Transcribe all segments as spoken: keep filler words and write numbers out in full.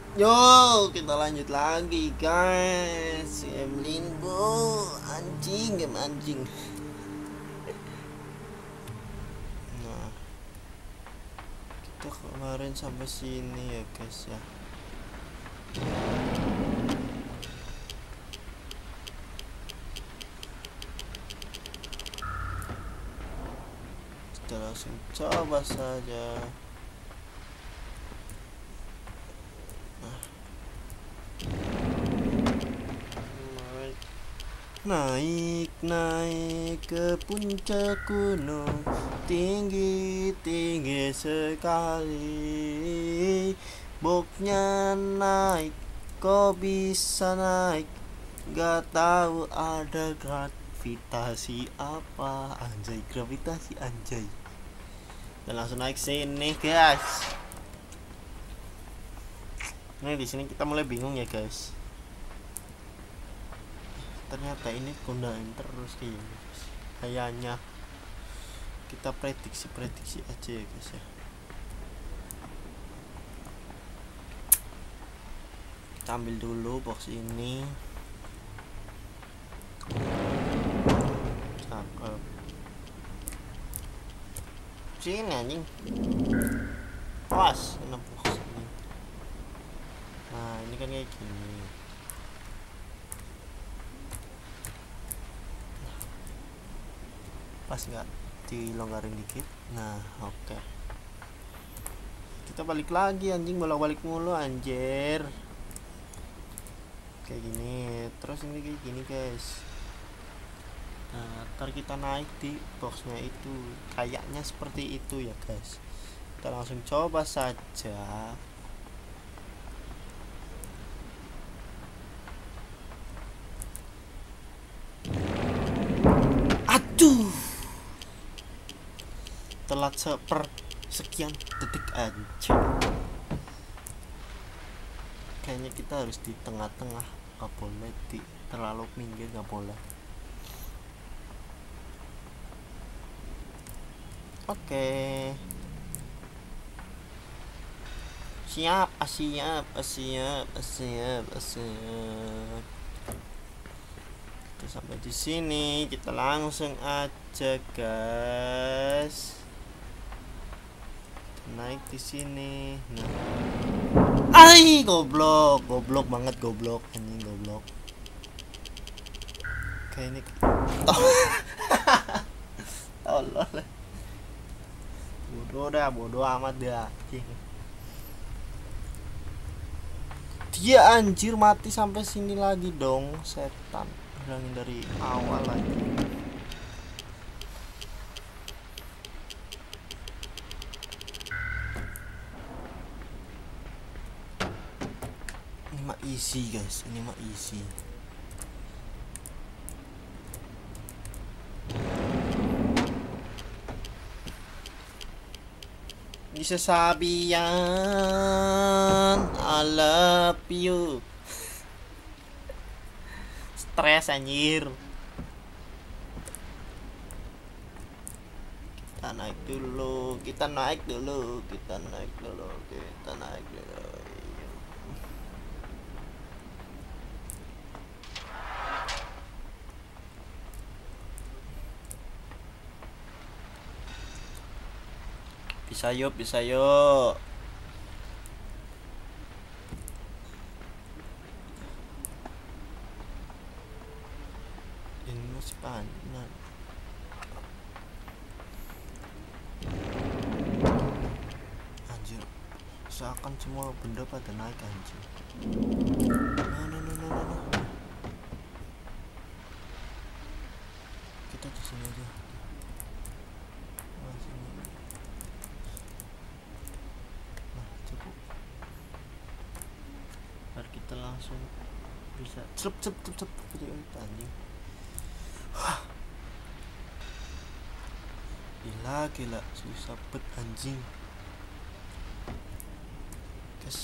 Yo, kita lanjut lagi guys. Game Limbo, anjing, game anjing. Nah, kita kemarin sampai sini ya guys ya. Kita langsung coba saja. Naik, naik ke puncak gunung, tinggi, tinggi sekali. Boknya naik, kok bisa naik? Gak tahu ada gravitasi apa. Anjay, gravitasi anjay. Dan langsung naik sini guys. Nah, di sini kita mulai bingung ya guys. Ternyata ini gundain terus kayaknya guys. Kayaknya kita prediksi-prediksi aja ya guys ya. Kita ambil dulu box ini. Cakep. Sini anjing. Awas, kena box ini. Nah, ini kan kayak gini. Pas nggak dilonggarin dikit. Nah, oke okay. Kita balik lagi anjing, bolak-balik mulu anjir. Kayak gini, terus ini kayak gini guys. Nah, ntar kita naik di boxnya itu, kayaknya seperti itu ya guys. Kita langsung coba saja. Aduh, telat seper sekian detik aja. Kayaknya kita harus di tengah-tengah, nggak boleh di terlalu pinggir, nggak boleh. Oke, siap, siap, siap, siap, siap. Kita sampai di sini, kita langsung aja guys. Naik di sini. Nah. Ai, goblok, goblok banget, goblok, anjing goblok. Kayak ini. Tolol. Bodoh dah, bodoh amat dah. Dia anjir mati sampai sini lagi dong, setan. Bilangin dari awal lagi. Ini mah easy guys, ini mah easy. Bisa sabian, I love you. Stres anjir. Kita naik dulu, kita naik dulu, kita naik dulu, kita naik dulu. Bisa yuk, bisa yuk. Ini masih panjang. Anjir, seakan semua benda pada naik anjir. Nah, nah, nah, nah, nah. Kita di sini aja. Nah, sini. Nah, cukup. Biar kita langsung bisa cep cep cep cep video itu anjing. Gila, gila, susah bet anjing. Guys.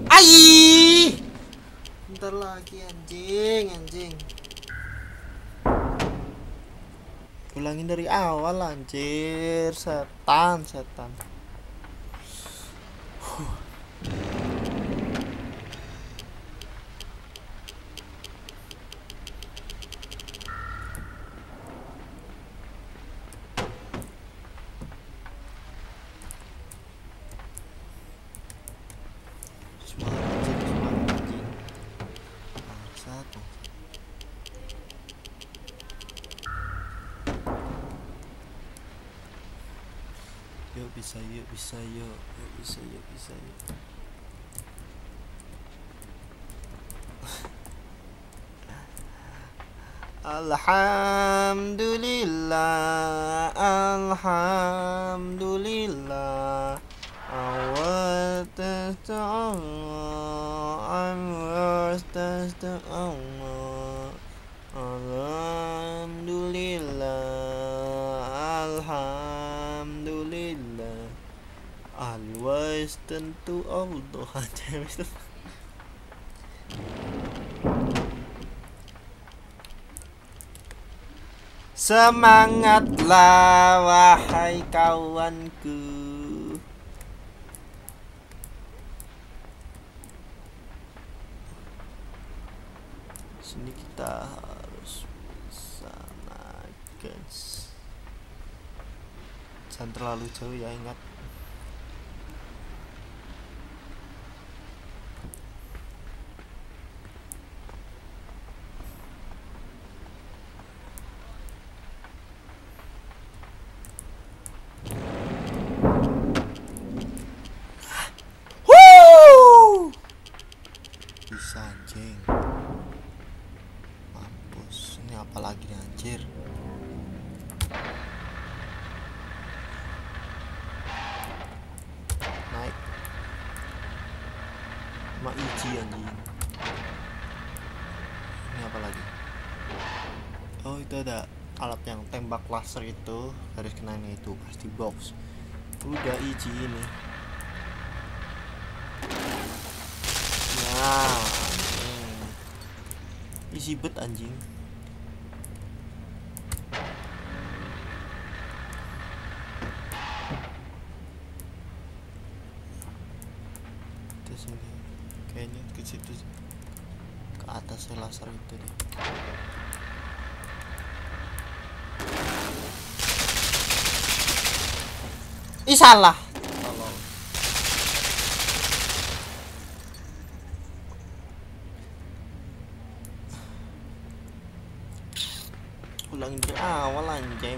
Ai! Bentar lagi anjing, anjing. Ulangin dari awal anjir, setan setan. Semangat anjing, semangat anjing. Bangsat. Yuk bisa yuk bisa yuk yuk bisa yuk bisa yuk. Alhamdulillah, alhamdulillah. Awal Allah, awal Allah. Alhamdulillah, alhamdulillah. Always tentu Allah. Semangatlah wahai kawanku. Sini kita harus bisa naik guys. Jangan terlalu jauh ya, ingat. Bisa anjing, mampus. Ini apa lagi nih anjir? Naik sama Iji anjing. Ini apa lagi? Oh itu ada alat yang tembak laser itu, garis kenanya itu pasti box. Udah Iji ini. Nah, isi bet anjing. Ke sini, kayaknya ke situ, ke atas laser itu deh. Ih salah. Ulangin dari awal anjing.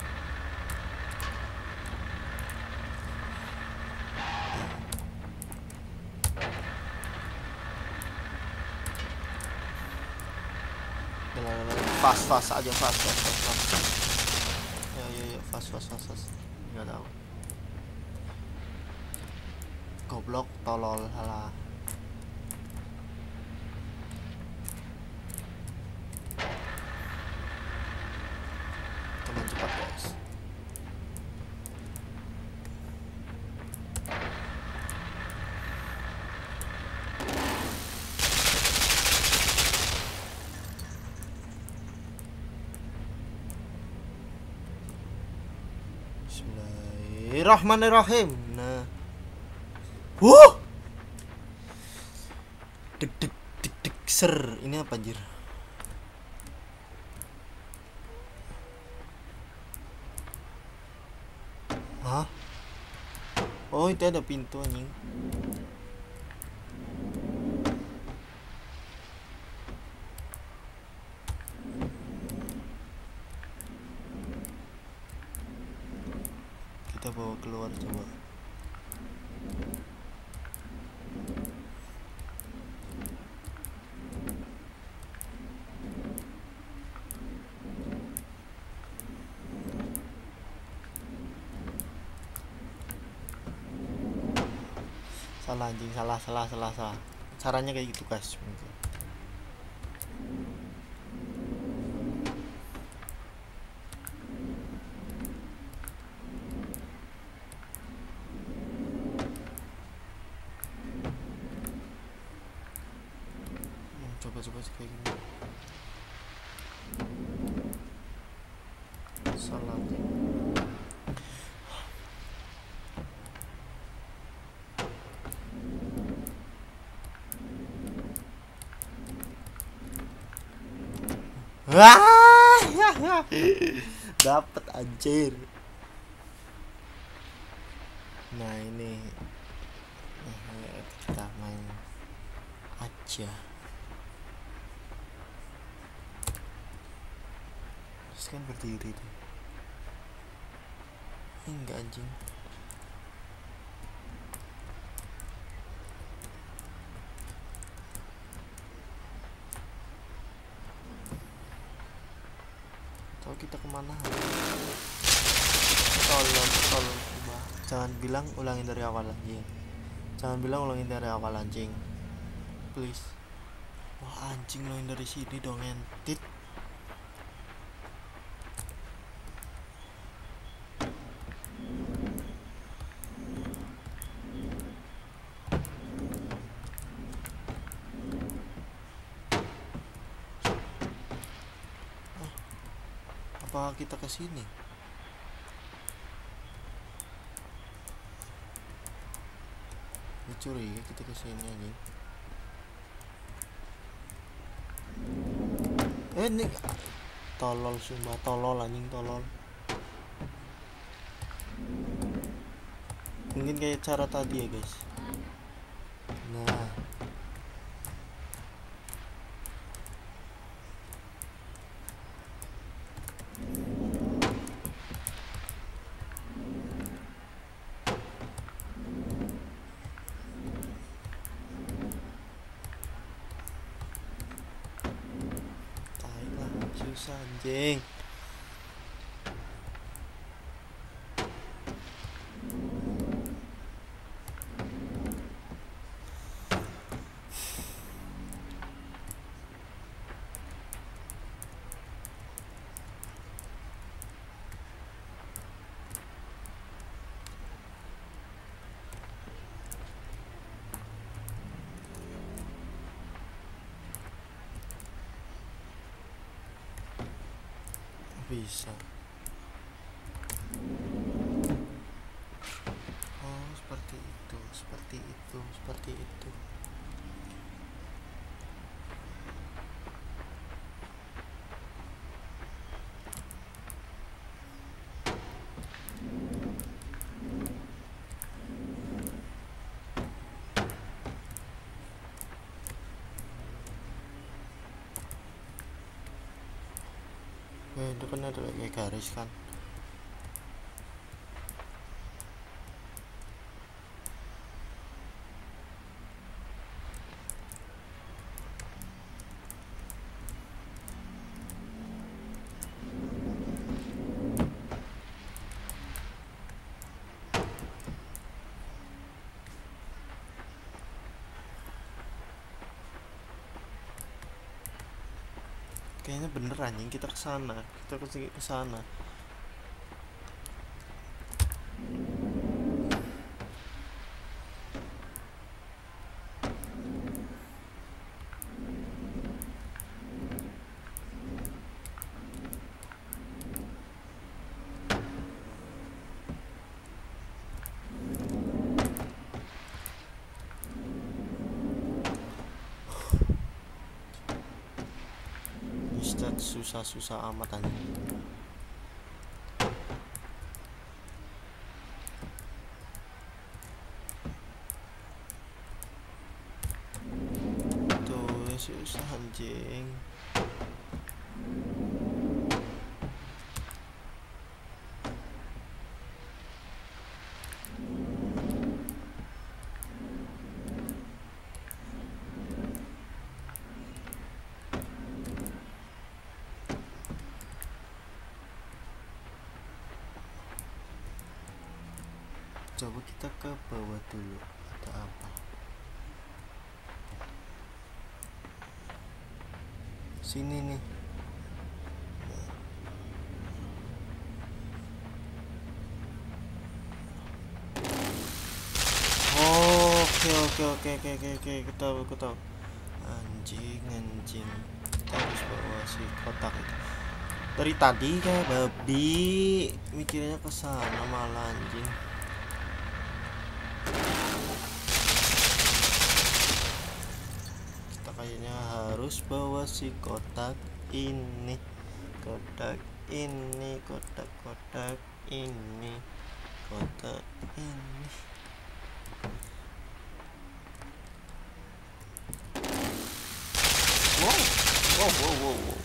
Fast fast aja, fast fast fast fast. Ya ya ya fast fast fast fast. Nggak tahu. Goblok, tolol, salah. Teman cepat guys. Bismillahirrahmanirrahim. Nah, wuh, deg deg deg deg ser. Ini apa anjir? Hah? Oh itu ada pintu anjing. Kita bawa keluar coba. Salah anjing, salah salah salah salah. Caranya kayak gitu guys. Coba coba kayak gini. salat. Wah, dapat anjir. Nah ini kita main aja. Terus kan berdiri tuh. Enggak anjing. Tahu kita kemana? Tolong, tolong, coba. Jangan bilang ulangin dari awal anjing. Jangan bilang ulangin dari awal anjing. Please. Wah anjing, ulangin dari sini dong entit. Ah, apa kita ke sini? Curiga kita kesini anjing. Eh nih tolol sumpah, tolol anjing, tolol. Mungkin kayak cara tadi ya guys. Nah susah anjing. Bisa. Oh seperti itu, seperti itu, seperti itu. Eh, itu kan ada kayak garis kan. Kayaknya bener anjing, kita kesana, kita ke kesana. Susah-susah amat anjing. Tuh susah anjing. Coba kita ke bawah dulu, ada apa? Sini nih. Oh, oke oke oke oke oke oke, aku tahu aku tahu. Anjing anjing. Kita harus bawa si kotak itu. Dari tadi kayak babi mikirnya ke sana malah anjing. Kita kayaknya harus bawa si kotak ini. Kotak ini, kotak-kotak ini, kotak ini. Wow, wow, wow, wow, wow.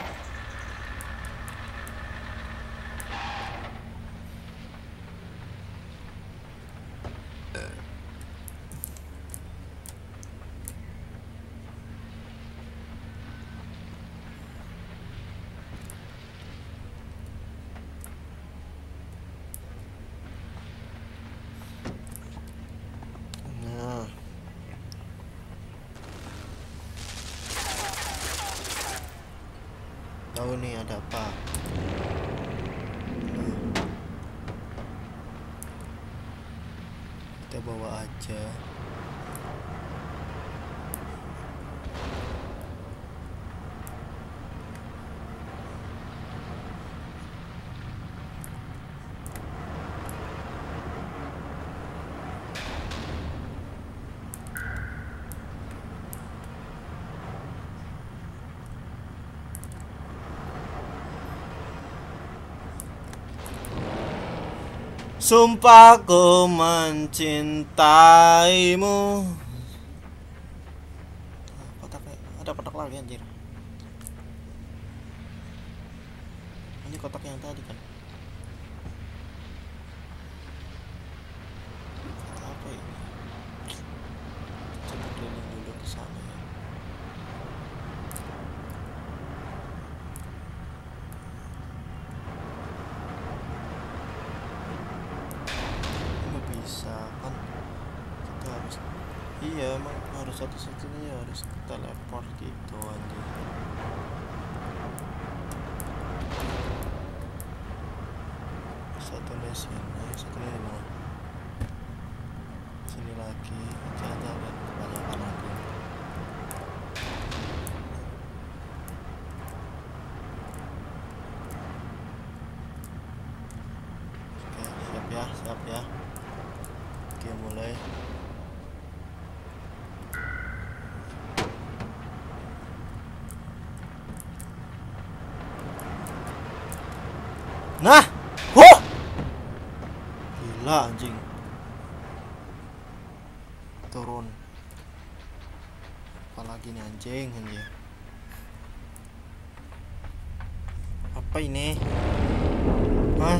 Nah, tahu nih ada apa? Kita bawa aja. Sumpah ku mencintaimu. Kotak, ada kotak lagi anjir. Ini kotak yang tadi kan. Apa ini? Coba keliling dulu ke sana ya. Bisa kan kita harus, iya emang harus satu-satunya ya harus teleport gitu aja. Satunya sini, satunya di mana? Sini lagi, jangan lihat kebanyakan lagi. Oke, siap ya, siap ya. Oke, mulai. Nah, huh, gila anjing. Turun. Apalagi nih anjing, anjing. Apa ini? Hah?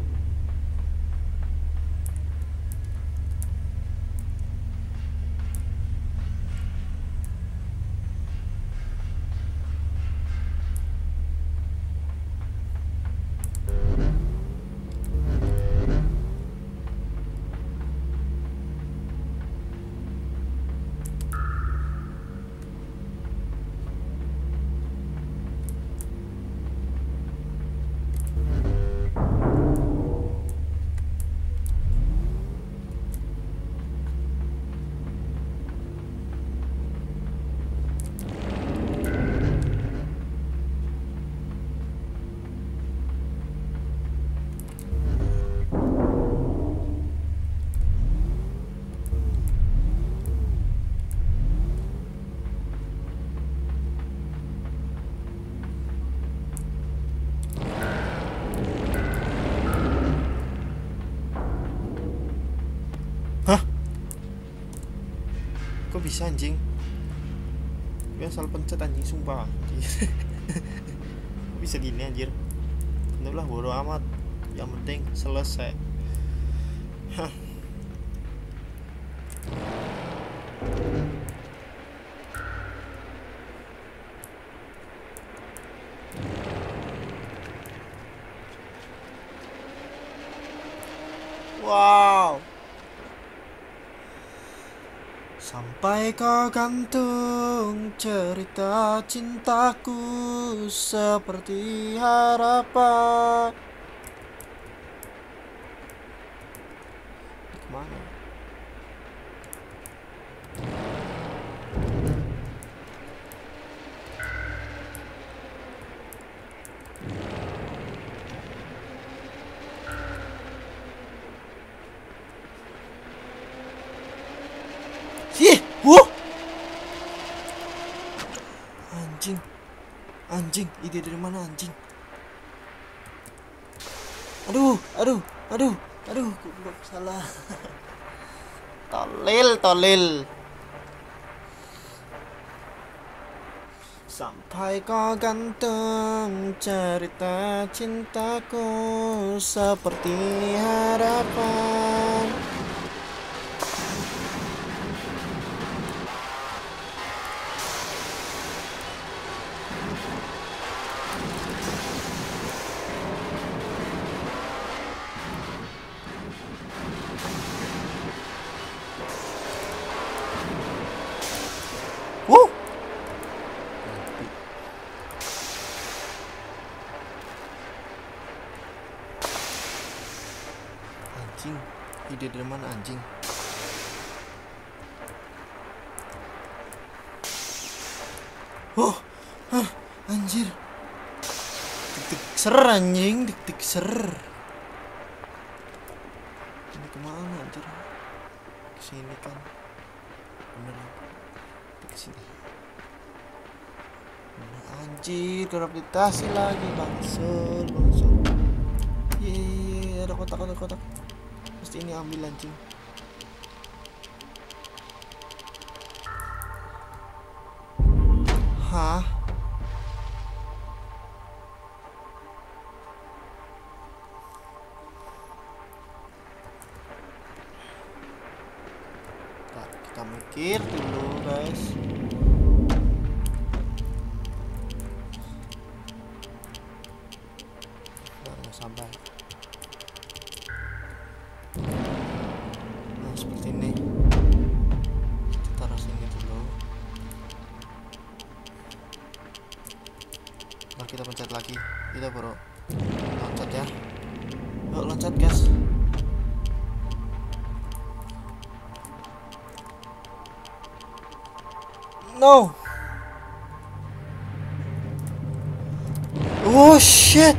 Hah? Kok bisa anjing? Gue asal pencet anjing sumpah. Kok bisa gini anjir? Udah bodo amat. Yang penting selesai. Hah. Wow. Sampai kau gantung cerita cintaku seperti harapan. Kemana? Anjing, ide dari mana anjing? Aduh, aduh, aduh, aduh, goblok salah. Tolil, tolil. Sampai kau ganteng, cerita cintaku seperti harapan. Wuh. Anjing, ide dari mana anjing? Oh, ah, anjir. Dik-dik ser anjing, dik-dik ser. Ini kemana anjir? Kesini kan? Bener kesini. Bener anjir, gravitasi lagi bangsat, bangsat. Yeay, ada kotak, ada kotak. Pasti ini ambil anjing. Hah? Nah, kita mikir dulu guys. Nah, sampai. Nah, seperti ini. Kita taruh sini dulu. Nah, kita pencet lagi. Kita baru loncat ya. Yuk loncat guys. No. Oh shit.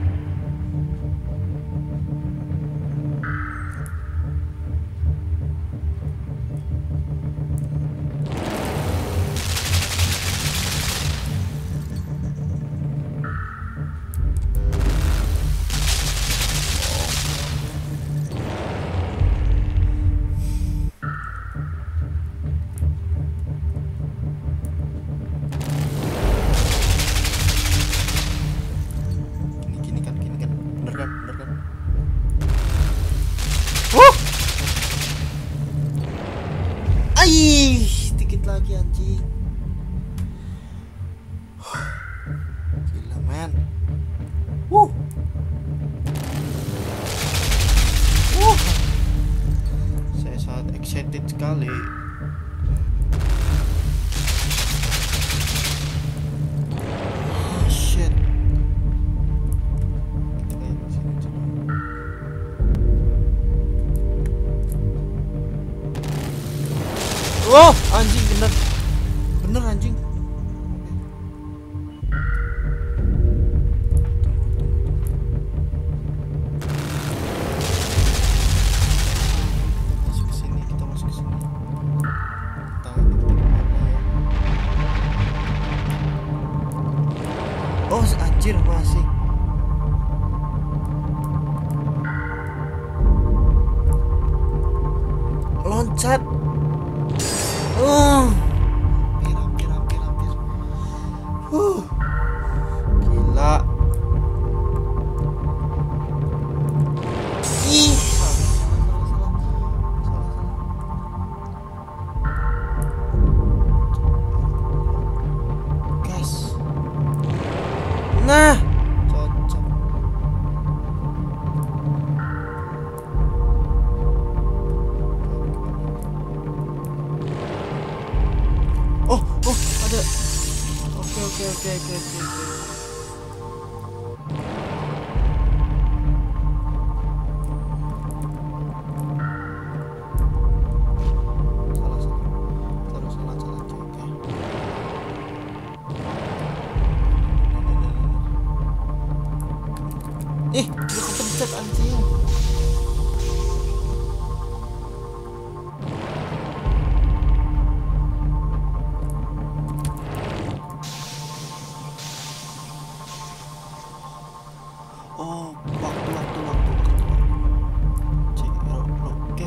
Ih, dikit lagi anjing. Gila men. Wuh. Wuh. Saya sangat excited sekali. Oh, shit. Kita kayak di sini coba. Wow, anjing bener. Bener anjing. Masuk ke sini, kita masuk ke sini. Tahu ini kita kemana ya? Oh, anjir masih. Loncat. Oh, hampir, hampir, hampir, hampir. Uh, gila. Ih, salah, salah, salah, salah, salah, salah. Guys. Nah, cocok. Oh, oh, ada. Oke, oke, oke, oke, oke, oke. Salah, salah. Terus salah, salah, oke, oke. Ih, udah kepencet anjing. Oh, waktu waktu waktu waktu cek ro ro oke.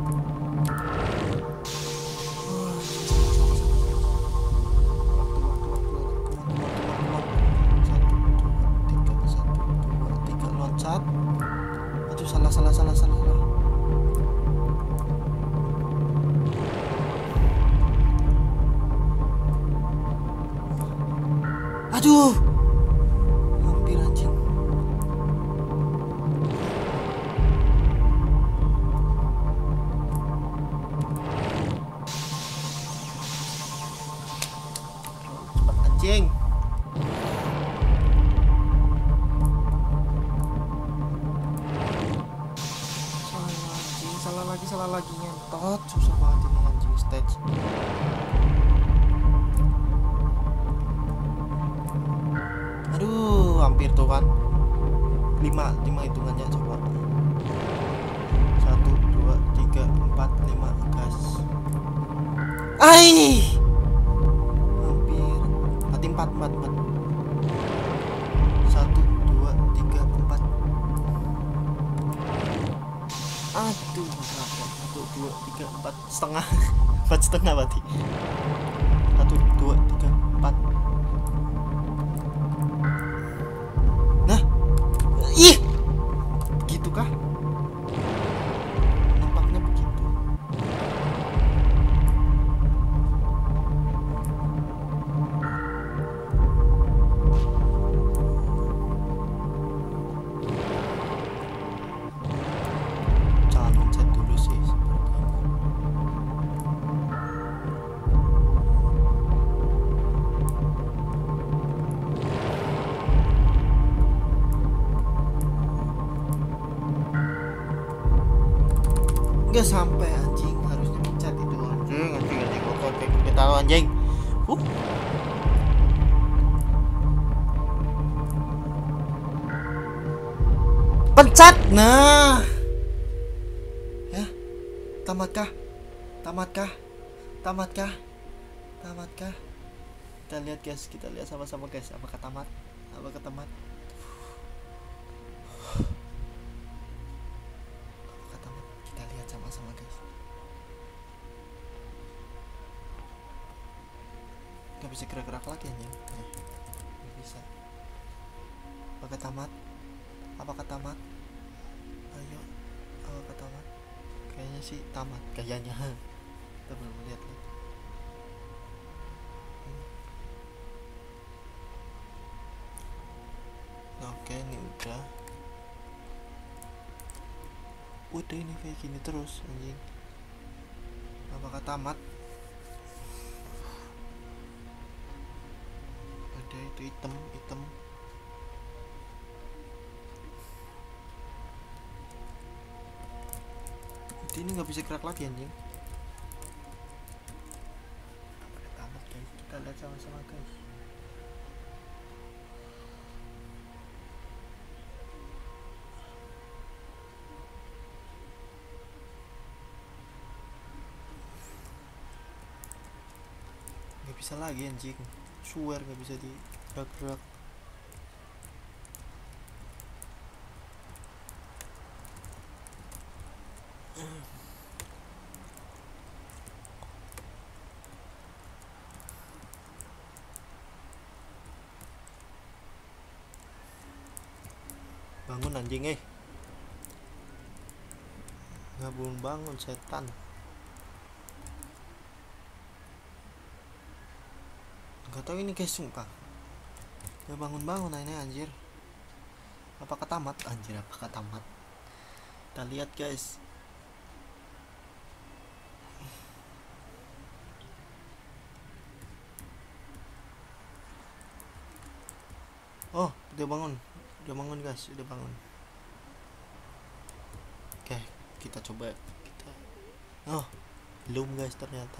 Loncat. Aduh, salah salah salah salah salah. Aduh, hampir anjing. Cepat anjing. Salah lagi, salah lagi ngentot, susah banget ini anjing stage. Aduh, hampir tuh kan. Lima, lima hitungannya coba. Satu, dua, tiga, empat, lima, gas. Ai, hampir. Mati empat, empat, empat. Satu, dua, tiga, empat. Aduh, satu, dua, tiga, empat setengah, empat setengah berarti. Satu, dua, tiga, empat. Nah, ih, gitu kah? Nampaknya begitu. Jangan mencet dulu sih. Nggak sampai anjing, harusnya mencet itu anjing anjing anjing oke oke kita tahu anjing. uh Pencet, nah ya, tamatkah tamatkah tamatkah tamatkah kita lihat guys, kita lihat sama-sama guys, apakah tamat, apakah tamat. Kita lihat sama-sama guys. Gak bisa gerak-gerak lagi anjing. Gak bisa. Apakah tamat? Apakah tamat? Ayo. Apakah tamat? Kayaknya sih tamat. Kayaknya. Kita belum lihat lagi. Oke, ini udah. Udah ini kayak gini terus anjing. Apakah tamat? Ada itu item, item. Udah ini nggak bisa gerak lagi anjing. Apakah tamat guys? Kita lihat sama-sama guys. Gak bisa lagi anjing, swear gak bisa digerak-gerak. Bangun anjing eh, nggak bangun setan. Gak tau ini guys, sumpah gak bangun-bangun ini anjir. Apakah tamat? Anjir, apakah tamat? Kita lihat guys. Oh, udah bangun. Udah bangun guys, udah bangun. Oke, kita coba kita. Oh, belum guys ternyata.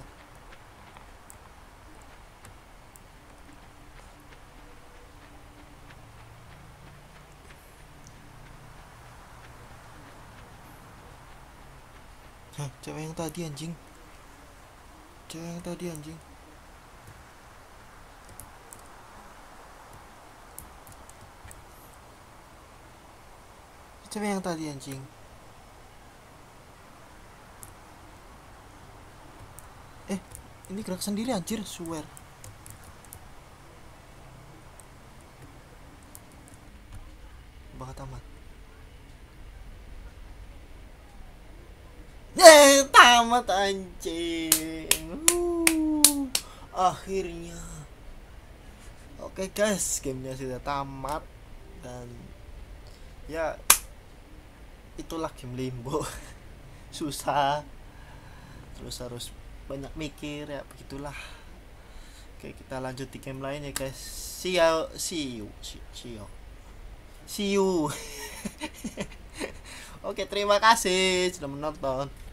Hah, cewek yang tadi anjing. Cewek yang tadi anjing. Coba yang tadi anjing. Eh, ini gerak sendiri anjir, swear. Banget amat. Eh, tamat anjing. Uh, akhirnya. Oke guys, gamenya sudah tamat dan ya itulah game Limbo. Susah, terus harus banyak mikir ya begitulah. Oke, kita lanjut di game lain ya guys. See you, see you, see you, see you. Oke, terima kasih sudah menonton.